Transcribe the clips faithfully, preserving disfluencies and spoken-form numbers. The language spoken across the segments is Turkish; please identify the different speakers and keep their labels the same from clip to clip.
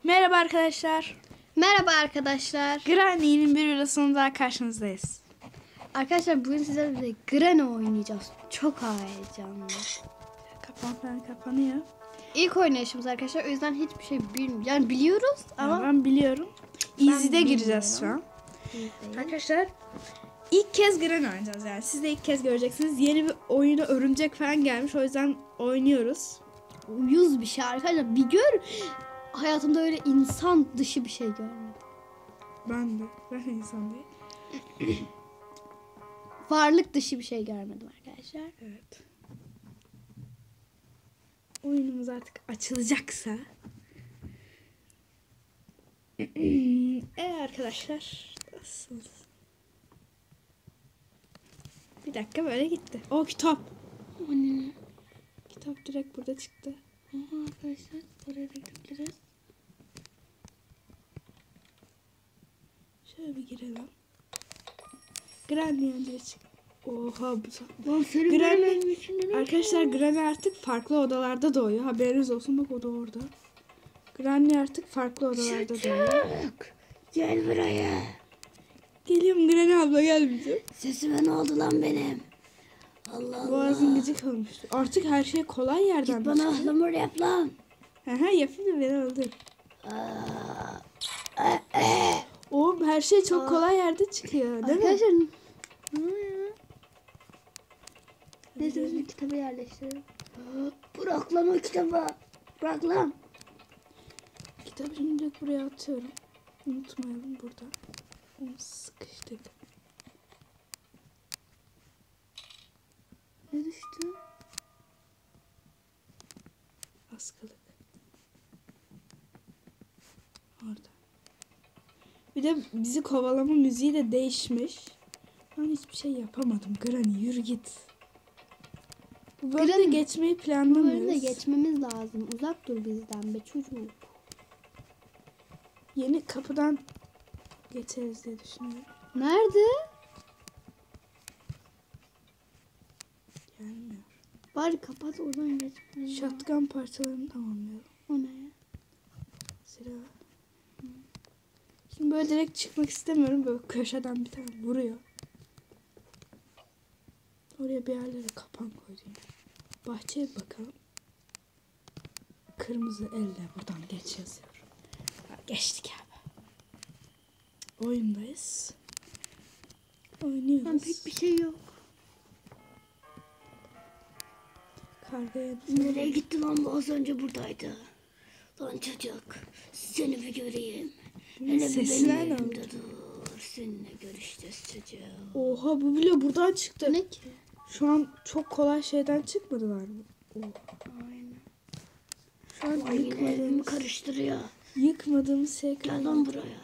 Speaker 1: Merhaba arkadaşlar.
Speaker 2: Merhaba arkadaşlar.
Speaker 1: Granny'nin bir videosunda daha karşınızdayız.
Speaker 2: Arkadaşlar bugün sizlerle birlikte Granny oynayacağız. Çok heyecanlı.
Speaker 1: Kapan falan kapanıyor.
Speaker 2: İlk oynayışımız arkadaşlar. O yüzden hiçbir şey bilmiyoruz. Yani biliyoruz ama
Speaker 1: Ama ben biliyorum. Easy'de gireceğiz şu an.
Speaker 2: Değil.
Speaker 1: Arkadaşlar ilk kez Granny oynayacağız yani. Siz de ilk kez göreceksiniz. Yeni bir oyuna örümcek falan gelmiş. O yüzden oynuyoruz.
Speaker 2: Uyuz bir şey arkadaşlar. Bir gör. Hayatımda öyle insan dışı bir şey görmedim.
Speaker 1: Ben de. Ben insan değil.
Speaker 2: Varlık dışı bir şey görmedim arkadaşlar.
Speaker 1: Evet. Oyunumuz artık açılacaksa. Evet arkadaşlar. Nasılsınız? Bir dakika böyle gitti. O kitap.
Speaker 2: O ne?
Speaker 1: Kitap direkt burada çıktı.
Speaker 2: Aha arkadaşlar oraya da gidebiliriz.
Speaker 1: Şöyle bir girelim. Granny önce çık. Oha bu
Speaker 2: Lan senin
Speaker 1: Granny. Arkadaşlar Granny artık farklı odalarda doğuyor. Haberiniz olsun, bak o da orada. Granny artık farklı odalarda doğuyor.
Speaker 2: Gel buraya.
Speaker 1: Geliyorum Granny abla, gel bize.
Speaker 2: Sesime ne oldu lan benim? Allah Allah.
Speaker 1: Boğazın gıcık olmuştu. Artık her şey kolay yerden.
Speaker 2: Git bana ıhlamur yap lan.
Speaker 1: Aha yapayım da beni öldür. Oğlum her şey çok kolay yerde çıkıyor değil mi?
Speaker 2: Arkadaşlar. Neyse biz bir kitabı yerleştirelim. Bırak lan o kitabı. Bırak lan.
Speaker 1: Kitabı şimdi direkt buraya atıyorum. Unutmayalım burada. Onu sıkıştık.
Speaker 2: Ne düştü?
Speaker 1: Askılık. Orada. Bir de bizi kovalama müziği de değişmiş. Ben hiçbir şey yapamadım. Granny yürü git. Bu bölümde
Speaker 2: Granny,
Speaker 1: geçmeyi
Speaker 2: Bu
Speaker 1: planlamıyoruz.
Speaker 2: bölümde geçmemiz lazım. Uzak dur bizden be çocuk.
Speaker 1: Yeni kapıdan geçeriz diye düşünüyorum.
Speaker 2: Nerede?
Speaker 1: Gelmiyor.
Speaker 2: Bari kapat oradan geçmemiz lazım.
Speaker 1: Shotgun parçalarını tamamlayalım.
Speaker 2: O ne?
Speaker 1: Silah. Şimdi böyle direkt çıkmak istemiyorum. Böyle köşeden bir tane vuruyor. Oraya bir yerlere kapan koydum. Bahçeye bakalım. Kırmızı elle buradan geç yazıyor. Ha, geçtik abi. Oyundayız. Oynuyoruz.
Speaker 2: Ben pek bir şey yok.
Speaker 1: Kargaya
Speaker 2: Nereye gitti lan bu, az önce buradaydı. Lan çocuk seni bir göreyim. Hele bir
Speaker 1: Sesler
Speaker 2: benim
Speaker 1: ne oldu?
Speaker 2: yanımda dur. Seninle görüşeceğiz çocuğum.
Speaker 1: Oha, bu bile buradan çıktı.
Speaker 2: Ne ki?
Speaker 1: Şu an çok kolay şeyden çıkmadılar mı? Oh.
Speaker 2: Aynen.
Speaker 1: Şu an
Speaker 2: Ay, yine evimi
Speaker 1: yıkmadığımız,
Speaker 2: karıştırıyor.
Speaker 1: yıkmadığımız şey
Speaker 2: Gel
Speaker 1: kalmadı.
Speaker 2: lan buraya.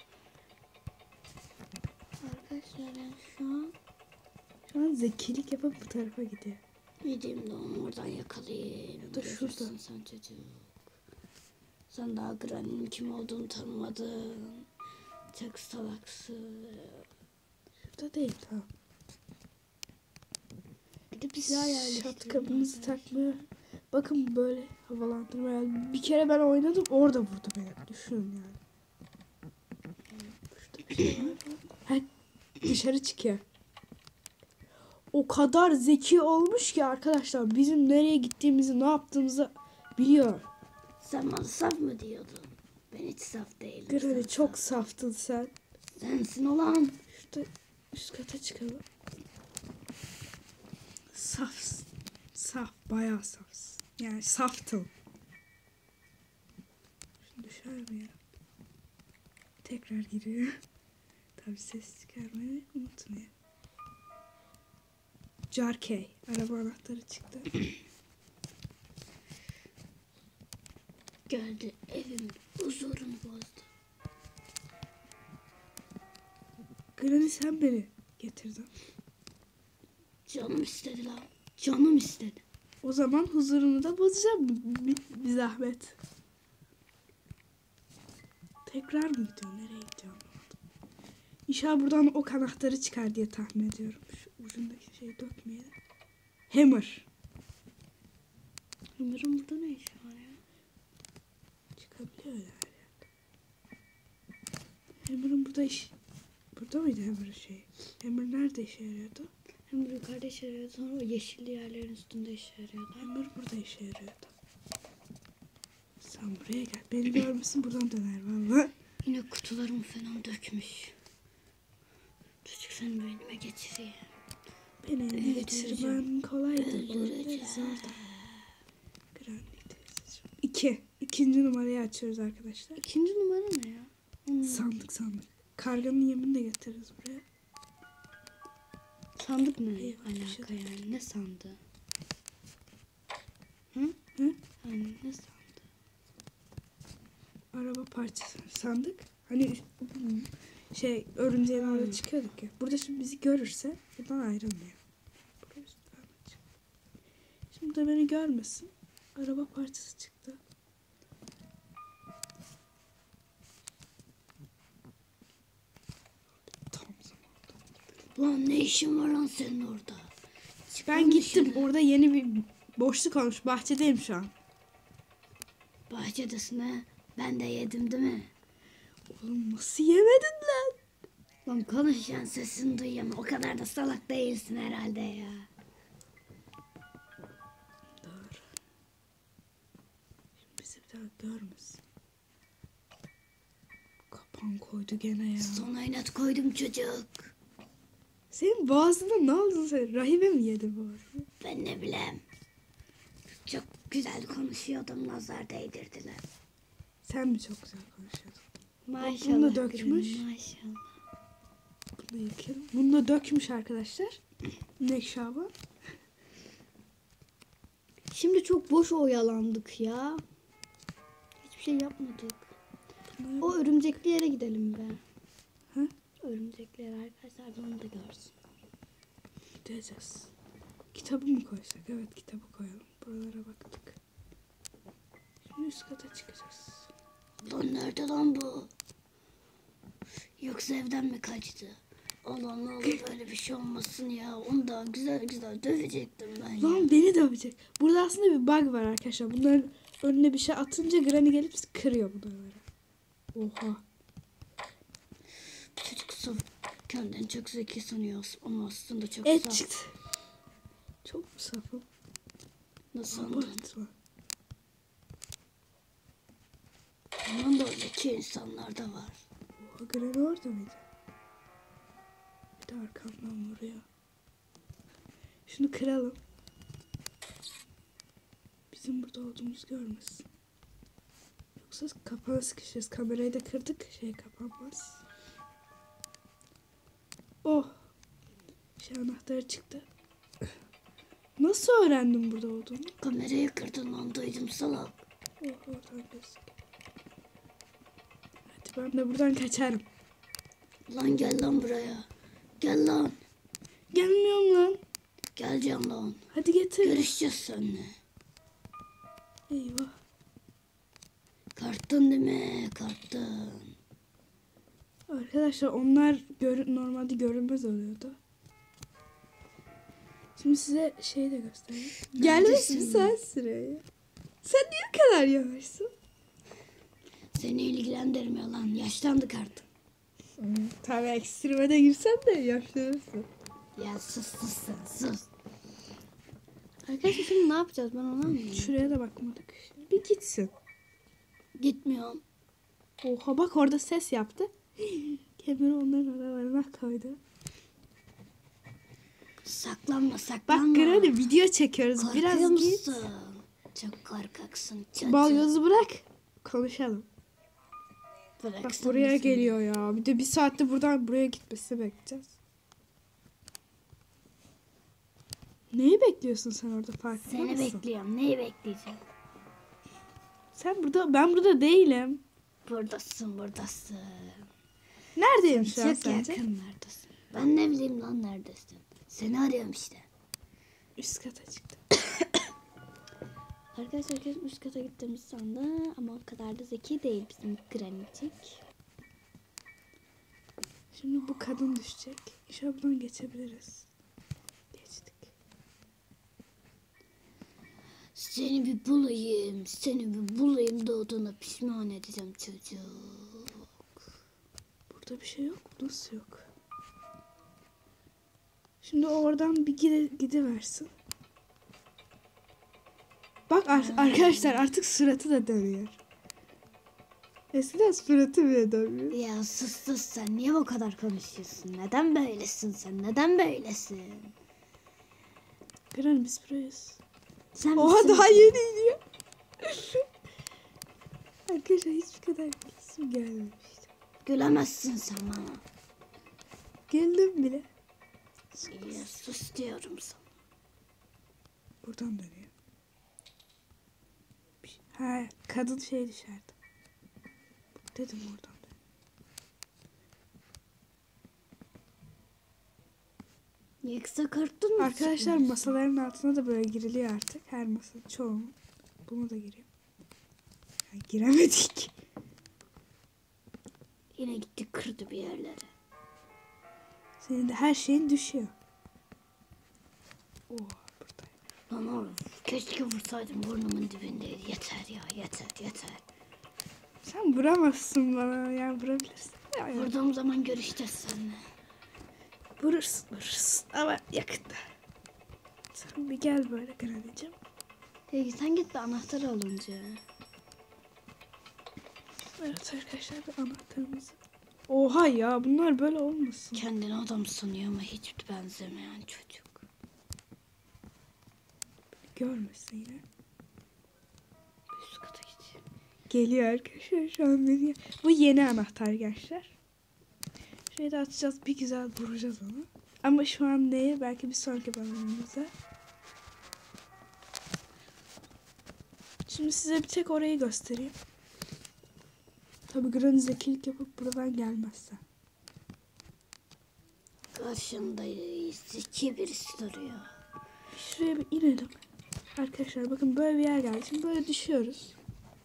Speaker 2: Arkadaşlar ben şu an
Speaker 1: Şu an zekilik yapıp bu tarafa gidiyor.
Speaker 2: gideyim de onu oradan yakalayayım.
Speaker 1: Da
Speaker 2: Görürsün
Speaker 1: şurada.
Speaker 2: sen çocuk. Sen daha Granny'nin kim olduğunu tanımadın. Çok salaksın.
Speaker 1: Şurada değil, tamam.
Speaker 2: Gidip bir silah yerleştirelim.
Speaker 1: Şatkabımızı takmıyor. Bakın böyle havalandırma. Yani bir kere ben oynadım, orada vurdu beni. Düşünün yani. Şurada bir şey var mı? Ha, dışarı çıkıyor. O kadar zeki olmuş ki arkadaşlar, bizim nereye gittiğimizi, ne yaptığımızı biliyor.
Speaker 2: Sen bana saf mı diyordun? Ben hiç saf değilim.
Speaker 1: Granny
Speaker 2: Sen
Speaker 1: çok
Speaker 2: saf.
Speaker 1: saftın sen.
Speaker 2: Sensin olan.
Speaker 1: Şurada üst kata çıkalım. Saf. Saf. Bayağı safsın. Yani saftın. Şimdi düşer mi ya? Tekrar giriyor. Tabii ses çıkarmayı unutmayın. Jarkey. Araba anahtarı çıktı.
Speaker 2: Geldi evim huzurunu bozdu.
Speaker 1: Granny sen beni getirdin.
Speaker 2: Canım istedi lan. Canım istedi.
Speaker 1: O zaman huzurunu da bozacağım. Bir, bir zahmet. Tekrar mı gidiyor? Nereye gidiyor? İnşallah buradan o anahtarı çıkar diye tahmin ediyorum. Şu ucundaki şeyi dökmeyelim. Hammer.
Speaker 2: Hammer'ın burada ne işi var ya?
Speaker 1: Çıkabiliyor yani. Hammer'ın burada iş... Burada mıydı Hammer'ın şeyi? Hammer nerede işe yarıyordu?
Speaker 2: Hem yukarıda işe yarıyordu, sonra o yeşilli yerlerin üstünde işe yarıyordu.
Speaker 1: Hammer burada işe yarıyordu. Sen buraya gel. Beni görmesin buradan döner valla.
Speaker 2: Yine kutularımı falan dökmüş. Çocuk seni beynime geçireyim.
Speaker 1: Beni ele geçirmen kolaydı.
Speaker 2: Öldüreceğim.
Speaker 1: Buradayız orada. Granny teyzeciğim. İki. İkinci numarayı açıyoruz arkadaşlar.
Speaker 2: İkinci numara ne ya? Hmm.
Speaker 1: Sandık sandık. Karganın yemini de getiririz buraya.
Speaker 2: Sandık ne
Speaker 1: Eyvah, bir şey
Speaker 2: alaka yani? Ne sandığı? Hı?
Speaker 1: Hı?
Speaker 2: Hani ne sandığı?
Speaker 1: Araba parçası. Sandık. Hani şey örümceğin orada
Speaker 2: Hmm.
Speaker 1: çıkıyorduk ya. Burada şimdi bizi görürse buradan ayrılmıyor. Buraya üstten açık. Şimdi de beni görmesin. Araba parçası çıktı. Tam zaman.
Speaker 2: Lan ne işin var lan senin orada? Çıkar
Speaker 1: Ben gittim.
Speaker 2: dışarı.
Speaker 1: Orada yeni bir boşluk olmuş. Bahçedeyim şu an.
Speaker 2: Bahçedesin ha. Ben de yedim değil mi?
Speaker 1: Oğlum nasıl yemedin lan?
Speaker 2: Lan konuşan sesini duyuyorum. O kadar da salak değilsin herhalde ya.
Speaker 1: Doğru. Şimdi bizi bir daha görmesin. Kapan koydu gene ya.
Speaker 2: Son oynat koydum çocuk.
Speaker 1: Senin boğazında ne oldu sen? Rahibe mi yedi bu arada?
Speaker 2: Ben ne bileyim. Çok güzel konuşuyordum, nazar değdirdiler.
Speaker 1: Sen mi çok güzel konuşuyordun?
Speaker 2: Maşallah.
Speaker 1: Bunu da dökmüş.
Speaker 2: gülüm, Maşallah.
Speaker 1: Bunu da yıkayalım. Bunu da dökmüş arkadaşlar. Nek Şaban.
Speaker 2: Şimdi çok boş oyalandık ya. Hiçbir şey yapmadık.
Speaker 1: Bunları-
Speaker 2: O örümcekli yere gidelim be.
Speaker 1: Hı?
Speaker 2: Örümcekli yer arkadaşlar da onu da görsün.
Speaker 1: Gideceğiz. Kitabı mı koysak? Evet kitabı koyalım. Buralara baktık. Şimdi üst kata çıkacağız.
Speaker 2: Lan nerede lan bu? Yoksa evden mi kaçtı? Allah ne olur böyle bir şey olmasın ya. Onu da güzel güzel dövecektim ben ya.
Speaker 1: Lan beni dövecek. Burada aslında bir bug var arkadaşlar. Bunların önüne bir şey atınca Granny gelip kırıyor bunları. Oha.
Speaker 2: Çocuk sırf kendini çok zeki sanıyor ama aslında çok
Speaker 1: Et
Speaker 2: saf.
Speaker 1: çıktı. Çok mu safım?
Speaker 2: Nasıl sandın?
Speaker 1: Abartma.
Speaker 2: Bundan da zeki insanlar da var.
Speaker 1: Oha Granny orada mıydı? Bir de arkamdan vuruyor. Şunu kıralım. Bizim burada olduğumuzu görmesin. Yoksa kapana sıkışırız. Kamerayı da kırdık. Şey kapanmaz. Oh. Şey anahtarı çıktı. Nasıl öğrendin burada olduğunu?
Speaker 2: Kamerayı kırdın lan, duydum salak.
Speaker 1: Oh oradan gözüküyor. Hadi ben de buradan kaçarım.
Speaker 2: Lan gel lan buraya. Gel lan.
Speaker 1: Gelmiyorum lan.
Speaker 2: Geleceğim lan.
Speaker 1: Hadi getir.
Speaker 2: Görüşeceğiz seninle.
Speaker 1: Eyvah.
Speaker 2: Karttın değil mi? Karttın.
Speaker 1: Arkadaşlar onlar gör normalde görünmez oluyordu. Şimdi size şeyi de göstereyim.
Speaker 2: Neredesin?
Speaker 1: Gelmişsin sen sıraya. Sen niye bu kadar yavaşsın?
Speaker 2: Seni ilgilendirmiyor lan. Yaşlandık artık.
Speaker 1: Tabii ekstreme de girsen de yaşlanırsın.
Speaker 2: Ya sus sus sen sus. Arkadaşlar şimdi ne yapacağız, ben onu anlamadım.
Speaker 1: Şuraya da bakmadık. Bir gitsin.
Speaker 2: Gitmiyorum.
Speaker 1: Oha bak orada ses yaptı. Kemeri onların aralarına koydu.
Speaker 2: Saklanma
Speaker 1: Bak
Speaker 2: saklanma.
Speaker 1: Granny video çekiyoruz.
Speaker 2: Korkuyor
Speaker 1: Biraz git.
Speaker 2: musun? Çok korkaksın çocuğum.
Speaker 1: Balyozu bırak. Konuşalım. Bak
Speaker 2: Bıraksana
Speaker 1: buraya
Speaker 2: seni.
Speaker 1: geliyor ya. Bir de bir saatte buradan buraya gitmesi bekleyeceğiz. Neyi bekliyorsun sen orada farkında
Speaker 2: Seni
Speaker 1: mısın?
Speaker 2: bekliyorum. Neyi bekleyeceğim?
Speaker 1: Sen burada, ben burada değilim.
Speaker 2: Buradasın buradasın.
Speaker 1: Neredeyim şu an
Speaker 2: Çok
Speaker 1: sence?
Speaker 2: yakınlardasın. Ben ne bileyim lan neredesin? Seni arıyorum işte.
Speaker 1: Üst kata çıktım.
Speaker 2: Arkadaşlar herkes üst kata gittiğimiz sandı ama o kadar da zeki değil bizim Granny'cik.
Speaker 1: Şimdi bu kadın düşecek. İnşallah buradan geçebiliriz. Geçtik.
Speaker 2: Seni bir bulayım, seni bir bulayım, doğduğuna pişman edeceğim çocuk.
Speaker 1: Burada bir şey yok. Nasıl yok? Şimdi oradan bir gide, gidiversin. Bak ar- arkadaşlar artık suratı da dönüyor. Eskiden suratı bile dönmüyor.
Speaker 2: Ya sus sus, sen niye bu kadar konuşuyorsun? Neden böylesin sen? Neden böylesin?
Speaker 1: Granny biz burayız.
Speaker 2: Sen
Speaker 1: Oha
Speaker 2: misin?
Speaker 1: daha yeni iniyor. Arkadaşlar hiçbir kadar kesim gelmemişti.
Speaker 2: Gülemezsin sen bana.
Speaker 1: Geldim bile.
Speaker 2: Ya sus diyorum sana.
Speaker 1: Buradan dönüyor. Bir şey- Ha kadın şey dışarıda. Dedim oradan dönüyor.
Speaker 2: Yoksa korktun mu?
Speaker 1: Arkadaşlar masaların altına da böyle giriliyor artık. Her masa çoğu. Bunu da giriyor. Yani giremedik.
Speaker 2: Yine gitti kırdı bir yerlere.
Speaker 1: Senin de her şeyin düşüyor. Oh burada.
Speaker 2: Lan oğlum keşke vursaydım, burnumun dibindeydi. Yeter ya, yeter yeter.
Speaker 1: Sen vuramazsın bana ya, vurabilirsin. Ya, ya.
Speaker 2: Vurduğum zaman görüşeceğiz seninle.
Speaker 1: Vurursun vurursun ama yakında. Sen bir gel böyle Granny'cim.
Speaker 2: Peki sen git de anahtarı alınca.
Speaker 1: Evet arkadaşlar bir anahtarımızı. Oha ya bunlar böyle olmasın.
Speaker 2: Kendini adam sanıyor ama hiç benzemeyen çocuk.
Speaker 1: Görmesin yine.
Speaker 2: Üst kata git.
Speaker 1: Geliyor arkadaşlar şu an beni. Bu yeni anahtar gençler. Şurayı da atacağız, bir güzel vuracağız onu. Ama şu an neye? Belki bir sonraki bölümümüzde. Şimdi size bir tek orayı göstereyim. Tabii Granny zekilik yapıp buradan gelmezse.
Speaker 2: Karşında zeki birisi duruyor.
Speaker 1: Şuraya bir inelim. Arkadaşlar bakın böyle bir yer geldi. Şimdi böyle düşüyoruz.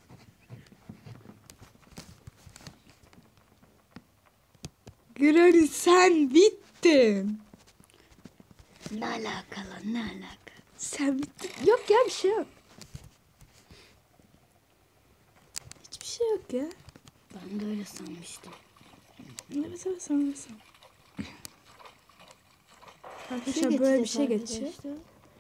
Speaker 1: Granny sen bittin.
Speaker 2: Ne alakalı, ne alaka?
Speaker 1: Sen bittin. Yok ya bir şey yok. Hiçbir şey yok ya.
Speaker 2: Ben de öyle sanmıştım.
Speaker 1: Evet evet sanırsam. Arkadaşlar
Speaker 2: Şey
Speaker 1: böyle bir
Speaker 2: geçeceğiz
Speaker 1: şey geçiyor.
Speaker 2: arkadaşlar.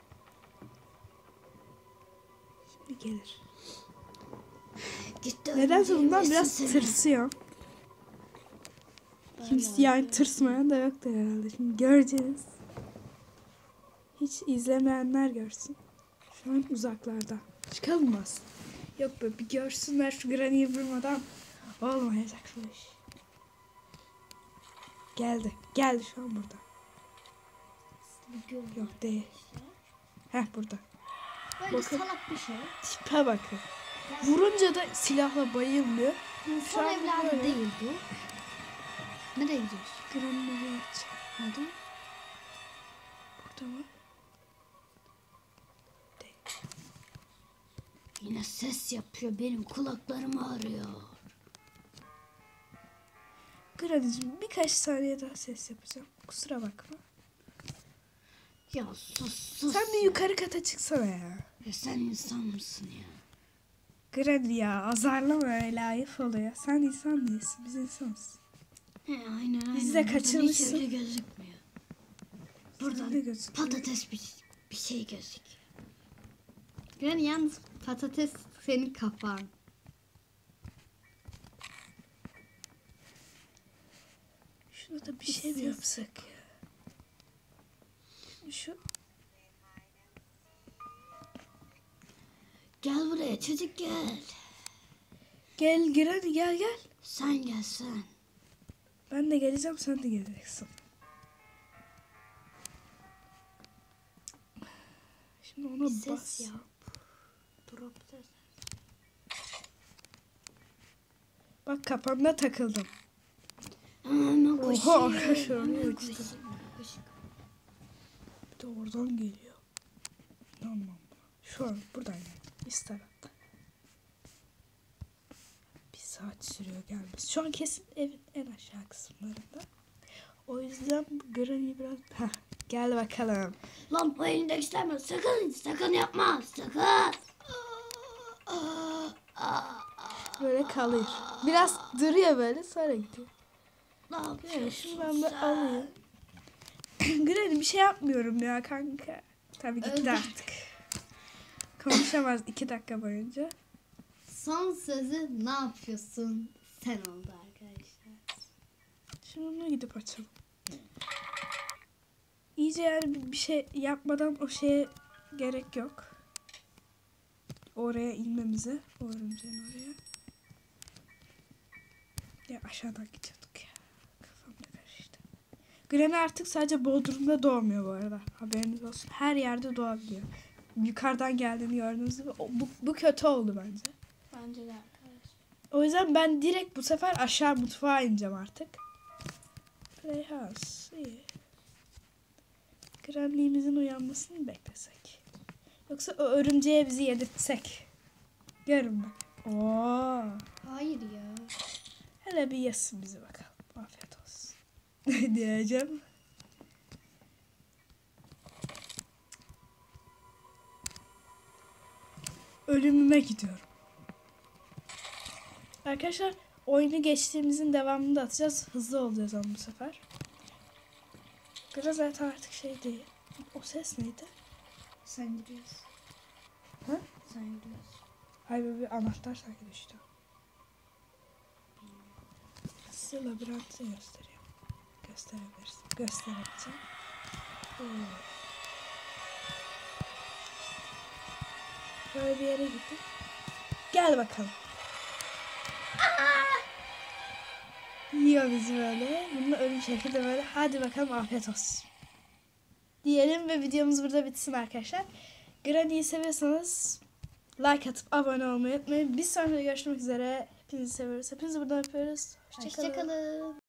Speaker 1: Şimdi gelir.
Speaker 2: Gitti.
Speaker 1: Nedense
Speaker 2: öldüreyim
Speaker 1: bundan
Speaker 2: desin
Speaker 1: biraz
Speaker 2: seni.
Speaker 1: tırsıyorum.
Speaker 2: Ben
Speaker 1: Kimse
Speaker 2: de
Speaker 1: yani tırsmayan da yoktur herhalde. Şimdi göreceğiz. Hiç izlemeyenler görsün. Şu an uzaklarda. Çıkalım mı aslında? Yok be bir görsünler şu Granny'yi vurmadan. Olmayacak bu iş. Geldi. Geldi şu an burada. Yok değil. Heh burada.
Speaker 2: Böyle
Speaker 1: Bakın.
Speaker 2: salak bir şey.
Speaker 1: Tipe bakın. Vurunca da silahla bayılmıyor.
Speaker 2: İnsan
Speaker 1: an
Speaker 2: evladı
Speaker 1: böyle.
Speaker 2: değil bu. Nereye gidiyorsun?
Speaker 1: Granny'yi yapacak.
Speaker 2: Neden?
Speaker 1: Burada mı? Değil.
Speaker 2: Yine ses yapıyor. Benim kulaklarım ağrıyor.
Speaker 1: Granny'cim birkaç saniye daha ses yapacağım. Kusura bakma.
Speaker 2: Ya sus sus.
Speaker 1: Sen bir yukarı kata çıksana ya.
Speaker 2: Ya sen insan mısın ya?
Speaker 1: Granny ya azarlama öyle ayıp oluyor. Sen insan değilsin, biz insanız.
Speaker 2: He aynen aynen.
Speaker 1: Bizi de
Speaker 2: Buradan
Speaker 1: kaçırmışsın.
Speaker 2: hiç öyle gözükmüyor. Buradan
Speaker 1: Ne gözüküyor?
Speaker 2: patates bir, bir şey gözüküyor. Yani yalnız patates senin kafan.
Speaker 1: Şuna da bir şey mi yapsak ya? Şu
Speaker 2: Gel buraya çocuk gel.
Speaker 1: gel Granny gel gel.
Speaker 2: Sen gel sen.
Speaker 1: Ben de geleceğim sen de geleceksin. Şimdi ona
Speaker 2: Bir ses
Speaker 1: bas.
Speaker 2: yap. Drop ses.
Speaker 1: Bak kafamda takıldım.
Speaker 2: Hemen
Speaker 1: Oha,
Speaker 2: koşayım.
Speaker 1: arkadaşlar,
Speaker 2: Hemen
Speaker 1: oraya
Speaker 2: koşayım.
Speaker 1: uçtu.
Speaker 2: Koş.
Speaker 1: Bir de oradan geliyor. İnanmam buna. Şu an buradan yani. Üst tarafta. Bir saat sürüyor gelmesi. Şu an kesin evin en aşağı kısımlarında. O yüzden bu Granny'yi biraz... Heh, gel bakalım.
Speaker 2: Lan bu elinde işleme. Sakın sakın yapma. Sakın.
Speaker 1: Böyle kalıyor. Biraz duruyor böyle sonra gidiyor.
Speaker 2: Ne
Speaker 1: Yani
Speaker 2: yapıyorsun
Speaker 1: şunu ben bir
Speaker 2: sen?
Speaker 1: alayım. Granny bir şey yapmıyorum ya kanka. Tabii gitti
Speaker 2: Öldü.
Speaker 1: artık. Konuşamaz iki dakika boyunca.
Speaker 3: Son sözü ne yapıyorsun sen oldu arkadaşlar.
Speaker 1: Şimdi onu gidip açalım. İyice yani bir- bir şey yapmadan o şeye gerek yok. Oraya inmemize. O örümceğin oraya. Ya aşağıdan gidiyorduk ya. Kafam da karıştı. Granny artık sadece Bodrum'da doğmuyor bu arada. Haberiniz olsun. Her yerde doğabiliyor. Yukarıdan geldiğini gördüğünüz gibi o- bu, bu kötü oldu bence.
Speaker 2: Bence de arkadaşlar.
Speaker 1: O yüzden ben direkt bu sefer aşağı mutfağa ineceğim artık. Playhouse. İyi. Granny'imizin uyanmasını mı beklesek? Yoksa o örümceğe bizi yedirtsek? Görün bak. Oo.
Speaker 3: Hayır ya.
Speaker 1: Hele bir yesin bizi bakalım. Afiyet olsun. Ne diyeceğim? Ölümüme gidiyorum. Arkadaşlar oyunu geçtiğimizin devamını da atacağız. Hızlı olacağız ama bu sefer. Biraz zaten artık şey değil. O ses neydi?
Speaker 3: Sen gidiyorsun.
Speaker 1: Ha?
Speaker 3: Sen gidiyorsun.
Speaker 1: Ay böyle bir anahtar sanki düştü. Size labirenti göstereyim. Gösterebilirsin. Göstereceğim. Oo. Böyle bir yere gittik. Gel bakalım. Yiyor bizi böyle. Bununla ölüm şekilde böyle. Hadi bakalım afiyet olsun. Diyelim ve videomuz burada bitsin arkadaşlar. Granny'yi seviyorsanız like atıp abone olmayı unutmayın. Bir sonraki görüşmek üzere. Hepinizi seviyoruz. Hepinizi buradan öpüyoruz. Hoşçakalın.
Speaker 3: Hoşçakalın.